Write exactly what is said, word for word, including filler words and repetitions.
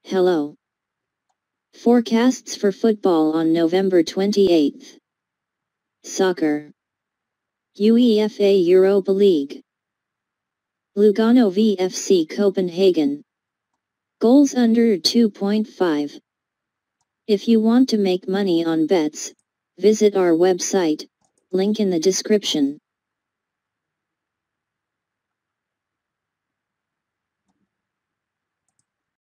Hello. Forecasts for football on November twenty-eighth. Soccer. UEFA Europa League. Lugano v F C Copenhagen. Goals under two point five. If you want to make money on bets, visit our website, link in the description.